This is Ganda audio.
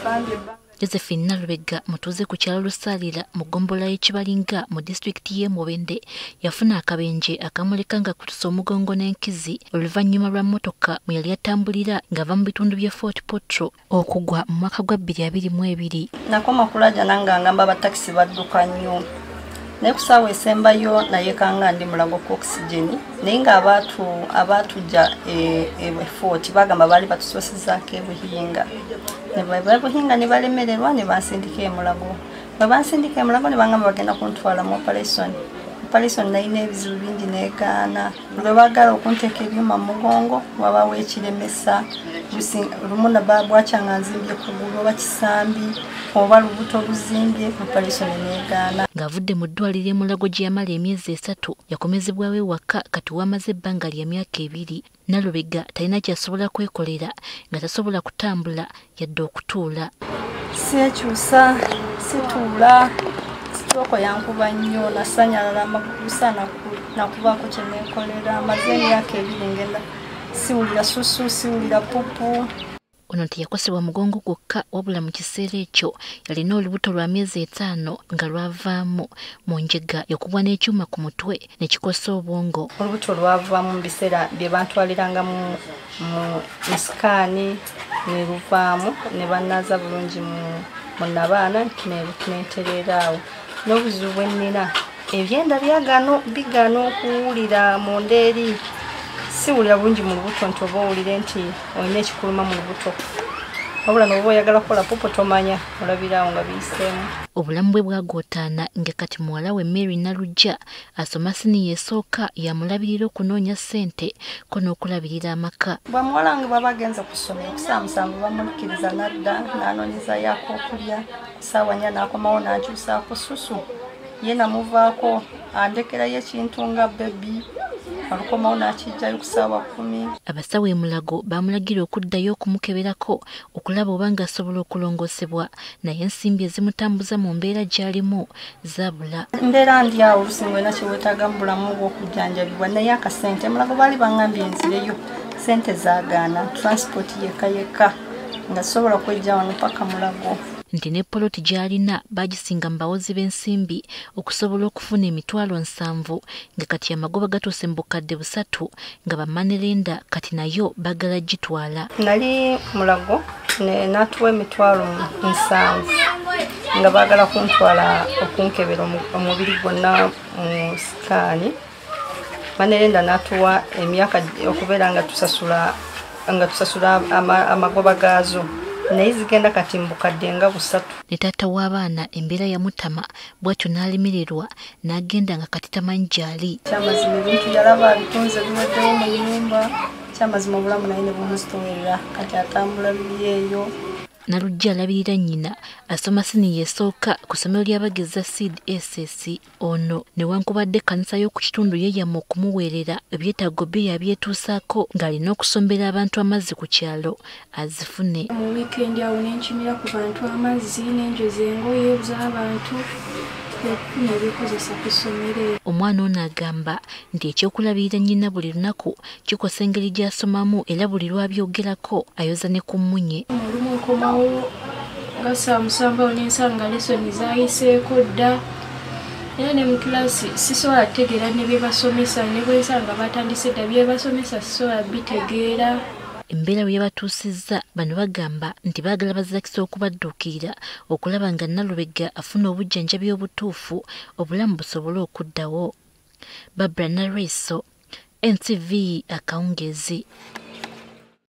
Josephine Nalubega mutuze ku kyalo Lusalira mu gombola y'Ekibalinga mu disitulikiti y'e Mubende yafuna akabenje akamuleka nga kutusa omugongo n'enkizi oluvannyuma lwa mmotoka mwe yali atambulira ng'ava mu bitundu by'e Fort Portal okugwa mu mwaka gwa 2022. Nakoma kulaja nanga ngamba abatakisi badduka nnyo naye ku ssaawa esembayo naye kanga ndi mulago ku oxygen naye nga abatujja Fort bagamba baali batusosizaako ebuhinga ne babuhinga ne balemererwa ne bansindika emulago bwe bansindika emulago ne bangamba bagenda kuntwala mu operation nayina ebizibu bingi negaana lwe baagala okunteeka ebyuma mu mugongo wabaawo ekiremesa lumu bwakyanga nzimbye kugulu oba kisambi oba lubuto luzimbye operation negaana. Ng'avudde mu ddwaliro emulago gye yamala emyezi 3 yakomezebwawo ewaka kati wamaze ebbanga lya myaka 2. Nalubega talina kyasobola kwekolera nga tasobola kutambula yadde okutuula. Siekyusa situula sitoko yankuba nnyo nasanyalala amagulu sana nakubaako kye neekolera amaze emyaka 2 ngenda siwulira susu siwulira pupu. Ono teyakosebwa mugongo gwokka wabula mu kiseera ekyo yalina olubuto lwa myezi 5 nga lwavaamu mu njega yokubwa n'ekyuma ku mutwe ne kikosa obwongo. Olubuto lwavaamu mu biseera bye bantwaliranga mu sikaani ne luvaamu ne bannaaza bulungi mu nabaana neetereraawo n'obuzibu bwe nnina ebyenda bigana okuwulira mu ndeeri siwulira bulungi mu lubuto nti oba owulire nti olina ekikuluma mu lubuto wabula n'oba oyagala kukola popo tomanya olabiraawo nga biyiseemu. Obulamu bwe bwagootaana nga kati muwala we Mary Nalujja asoma siniya esooka yamulabirira okunoonya ssente ko n'okulabirira amaka. Bwamuwala wange bw'aba agenze ku ssomero ku ssaawa 7 bamukkiriza n'adda n'anoonyezayo ak'okulya ssaawa 4 n'akomawo n'akyusaako susu ye namuvaako andekerayo ekintu nga bebi alukomawo n'akijjayo ku ssaawa 10. Abasawo e Mulago bamulagira okuddayo okumukeberako okulaba oba ng'asobola okulongoosebwa naye ensimbi ezimutambuza mu mbeera gy'alimu zaabula. Mbeera ndi awo olusingo ena kyeweetaaga mu bulamu bw'okujjanjabibwa naye akasente Mulago baali baŋŋambye nzireyo sente zaagaana transport yekka nga sobola kwejja wano paka Mulago. Nti ne poloti gy'alina baagisinga mu bawozi b'ensimbi okusobola okufuna emitwalo 7 nga kati amagoba gatuuse mu bukadde 3 nga bamanerenda kati nayo bagala gitwala. Nali Mulago n'atuwa emitwalo 7 nga baagala kuntwala okunkebera omubiri gwonna mu sikaani. Manerenda n'atuwa emyaka okubeera nga tusasula amagoba gaazo naye zigenda kati mbukadde nga 3. Ne taata w'abaana embeera yamutama bw'atyo n'alemererwa n'agenda nga kati tamanyi gy'ali. Kyamazima ebintu yalaba abitunze biweddewo mu nnyumba kyamazima obulamu naye ne bumuzitowerera kati atambula biri eyo. Nalujja alabirira nnyina asoma siniya esooka ku ssomero ly'abageza CDSS ono newankubadde ekkanisa y'oku kitundu yeeyama okumuweerera ebyetaago bye yabyetuusaako ng'alina okusombera abantu amazzi ku kyalo azifune. Mu wiikendi awo n'enkinira ku bantu amazzi n'enjoza engoye z'abantu okufuna ebyokozesa ku ssomero. Omwana ono agamba nti ekyokulabirira nnyina buli lunaku kikosa engeri gy'asomamu era buli lw'abyogerako ayoza ne ku mmunye. Olumu nkomawo nga saa 7 n'ensanga lesoni zaayiseeko dda era ne mu kilaasi sisobola kutegeera ne bye basomesa ne bwe nsanga batandise dda bye basomesa sisobola bitegeera. Embeera bwe yabatuusizza bano bagamba nti baagala bazakisa okubadduukirira okulaba nga Nalubega afuna obujjanjabi obutuufu obulamu busobole okuddawo. Barbara Nareso, NTV Akawungezi.